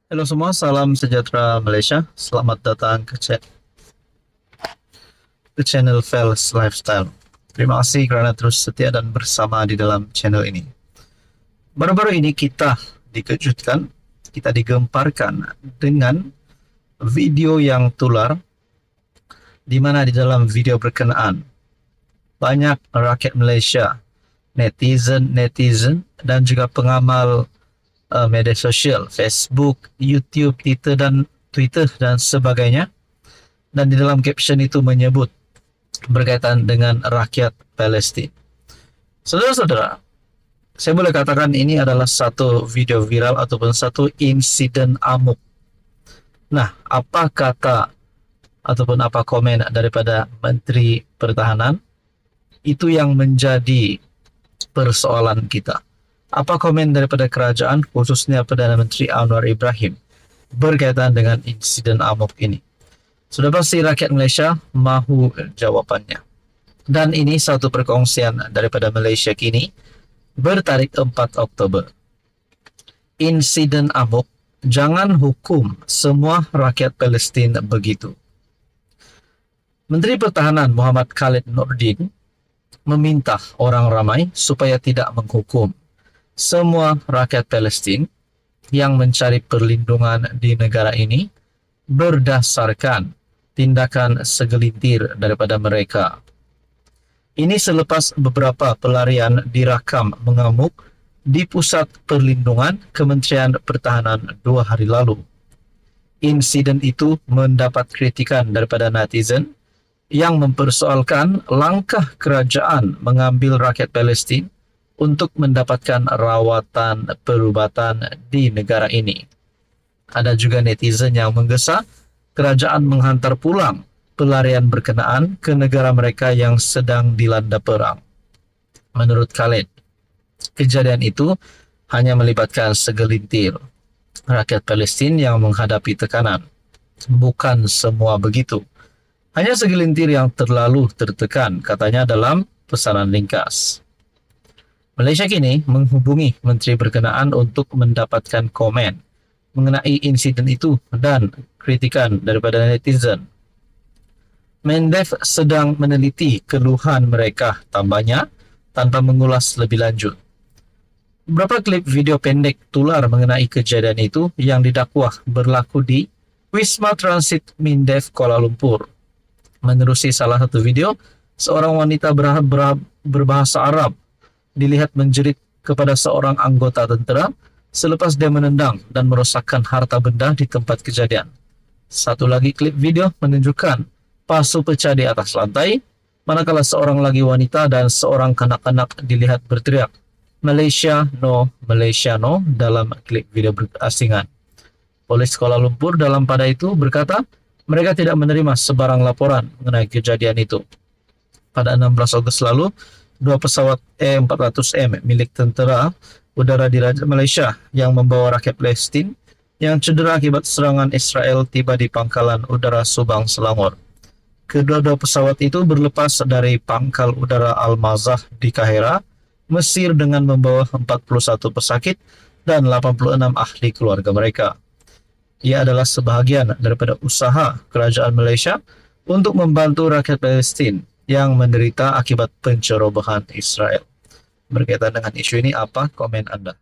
Halo semua, salam sejahtera Malaysia. Selamat datang ke channel Fels Lifestyle. Terima kasih kerana terus setia dan bersama di dalam channel ini. Baru-baru ini kita dikejutkan, kita digemparkan dengan video yang tular, di mana di dalam video berkenaan banyak rakyat Malaysia, netizen dan juga pengamal media sosial, Facebook, YouTube, Twitter dan sebagainya. Dan di dalam caption itu menyebut berkaitan dengan rakyat Palestin. Saudara-saudara, saya boleh katakan ini adalah satu video viral ataupun satu insiden amuk. Nah, apa kata ataupun apa komen daripada Menteri Pertahanan? Itu yang menjadi persoalan kita. Apa komen daripada kerajaan, khususnya Perdana Menteri Anwar Ibrahim, berkaitan dengan insiden amok ini? Sudah pasti rakyat Malaysia mahu jawapannya. Dan ini satu perkongsian daripada Malaysia kini bertarikh 4 Oktober. Insiden amok, jangan hukum semua rakyat Palestin begitu. Menteri Pertahanan Muhammad Khalid Nordin meminta orang ramai supaya tidak menghukum semua rakyat Palestin yang mencari perlindungan di negara ini berdasarkan tindakan segelintir daripada mereka. Ini selepas beberapa pelarian dirakam mengamuk di Pusat Perlindungan Kementerian Pertahanan 2 hari lalu. Insiden itu mendapat kritikan daripada netizen yang mempersoalkan langkah kerajaan mengambil rakyat Palestin untuk mendapatkan rawatan perubatan di negara ini. Ada juga netizen yang menggesa kerajaan menghantar pulang pelarian berkenaan ke negara mereka yang sedang dilanda perang. Menurut Khalid, kejadian itu hanya melibatkan segelintir rakyat Palestin yang menghadapi tekanan. Bukan semua begitu. Hanya segelintir yang terlalu tertekan, katanya dalam pesanan ringkas. Malaysia kini menghubungi menteri berkenaan untuk mendapatkan komen mengenai insiden itu dan kritikan daripada netizen. Mendev sedang meneliti keluhan mereka, tambahnya, tanpa mengulas lebih lanjut. Beberapa klip video pendek tular mengenai kejadian itu yang didakwah berlaku di Wisma Transit Mendev Kuala Lumpur. Menerusi salah satu video, seorang wanita berbahasa Arab dilihat menjerit kepada seorang anggota tentera selepas dia menendang dan merosakkan harta benda di tempat kejadian. Satu lagi klip video menunjukkan pasu pecah di atas lantai, manakala seorang lagi wanita dan seorang kanak-kanak dilihat berteriak, Malaysia no, dalam klip video berasingan. Polis Kuala Lumpur dalam pada itu berkata, mereka tidak menerima sebarang laporan mengenai kejadian itu. Pada 16 Ogos lalu, 2 pesawat E-400M milik tentera udara di Raja Malaysia yang membawa rakyat Palestin yang cedera akibat serangan Israel tiba di pangkalan udara Subang, Selangor. Kedua-dua pesawat itu berlepas dari pangkal udara Al-Mazah di Kahira, Mesir dengan membawa 41 pesakit dan 86 ahli keluarga mereka. Ia adalah sebahagian daripada usaha kerajaan Malaysia untuk membantu rakyat Palestin yang menderita akibat pencerobohan Israel. Berkaitan dengan isu ini, apa komen Anda?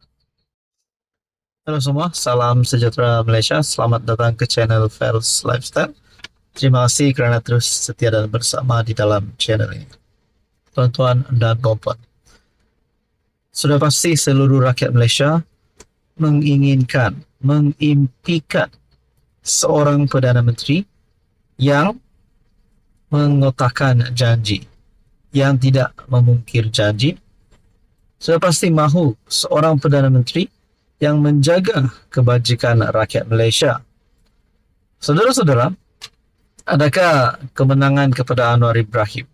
Halo semua, salam sejahtera Malaysia. Selamat datang ke channel Fels Lifestyle. Terima kasih kerana terus setia dan bersama di dalam channel ini. Tuan-tuan dan puan-puan, sudah pasti seluruh rakyat Malaysia mengimpikan seorang Perdana Menteri yang mengotakkan janji, yang tidak memungkir janji. Sudah pasti mahu seorang Perdana Menteri yang menjaga kebajikan rakyat Malaysia. Saudara-saudara, adakah kemenangan kepada Anwar Ibrahim,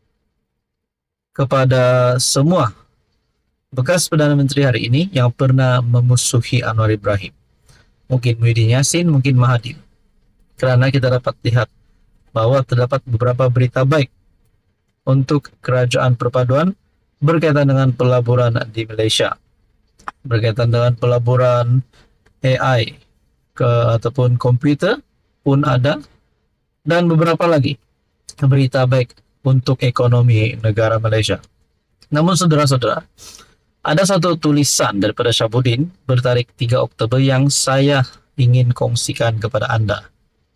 kepada semua bekas Perdana Menteri hari ini yang pernah memusuhi Anwar Ibrahim? Mungkin Muhyiddin Yassin, mungkin Mahathir. Kerana kita dapat lihat bahwa terdapat beberapa berita baik untuk kerajaan perpaduan berkaitan dengan pelaburan di Malaysia, berkaitan dengan pelaburan AI, ataupun komputer pun ada, dan beberapa lagi berita baik untuk ekonomi negara Malaysia. Namun saudara-saudara, ada satu tulisan daripada Syabudin bertarikh 3 Oktober yang saya ingin kongsikan kepada anda.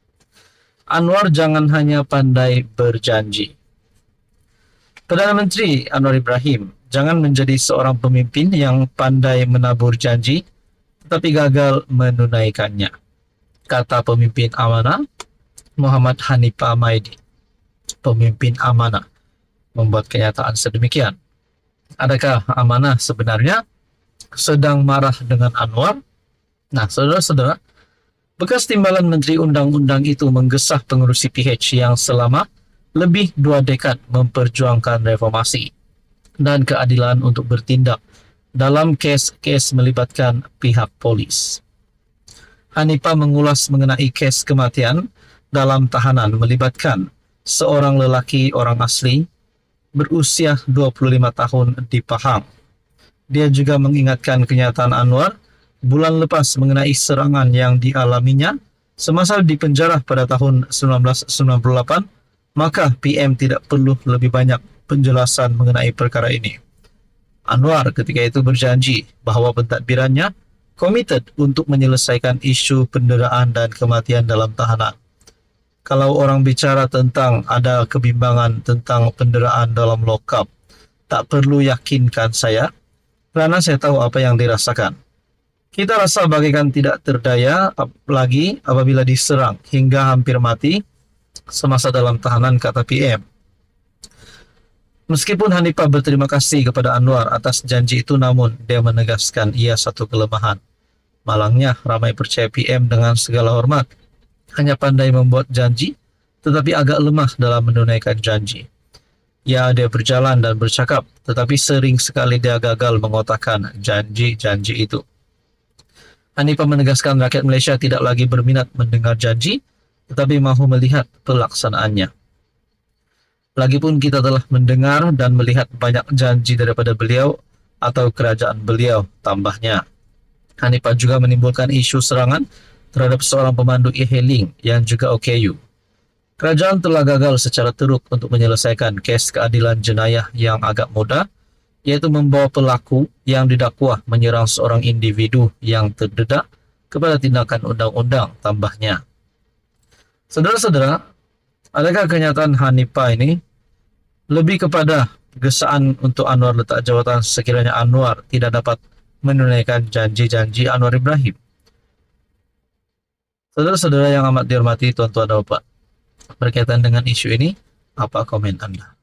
Anwar jangan hanya pandai berjanji. Perdana Menteri Anwar Ibrahim jangan menjadi seorang pemimpin yang pandai menabur janji tetapi gagal menunaikannya, kata pemimpin amanah Muhammad Hanifah Maidi. Pemimpin amanah membuat kenyataan sedemikian. Adakah amanah sebenarnya sedang marah dengan Anwar? Nah, saudara-saudara, bekas timbalan Menteri Undang-Undang itu menggesah pengurusi PH yang selama lebih 2 dekad memperjuangkan reformasi dan keadilan untuk bertindak dalam kes-kes melibatkan pihak polis. Hanifah mengulas mengenai kes kematian dalam tahanan melibatkan seorang lelaki orang asli berusia 25 tahun di Pahang. Dia juga mengingatkan kenyataan Anwar bulan lepas mengenai serangan yang dialaminya semasa di penjara pada tahun 1998, maka PM tidak perlu lebih banyak penjelasan mengenai perkara ini. Anwar ketika itu berjanji bahawa pentadbirannya komited untuk menyelesaikan isu penderaan dan kematian dalam tahanan. Kalau orang bicara tentang ada kebimbangan tentang penderaan dalam lokap, tak perlu yakinkan saya, kerana saya tahu apa yang dirasakan. Kita rasa bagaikan tidak terdaya lagi apabila diserang hingga hampir mati semasa dalam tahanan, kata PM. Meskipun Hanifah berterima kasih kepada Anwar atas janji itu, namun dia menegaskan ia satu kelemahan. Malangnya ramai percaya PM dengan segala hormat, hanya pandai membuat janji, tetapi agak lemah dalam menunaikan janji. Ya, dia berjalan dan bercakap, tetapi sering sekali dia gagal mengotakkan janji-janji itu. Hanifah menegaskan rakyat Malaysia tidak lagi berminat mendengar janji, tetapi mahu melihat pelaksanaannya. Lagipun kita telah mendengar dan melihat banyak janji daripada beliau atau kerajaan beliau, tambahnya. Hanifah juga menimbulkan isu serangan terhadap seorang pemandu e-hailing yang juga OKU. Kerajaan telah gagal secara teruk untuk menyelesaikan kes keadilan jenayah yang agak mudah, yaitu membawa pelaku yang didakwa menyerang seorang individu yang terdedah kepada tindakan undang-undang, tambahnya. Saudara-saudara, adakah kenyataan Hanifah ini lebih kepada gesaan untuk Anwar letak jawatan sekiranya Anwar tidak dapat menunaikan janji-janji Anwar Ibrahim? Saudara-saudara yang amat dihormati, tuan-tuan dan puan, berkaitan dengan isu ini, apa komen Anda?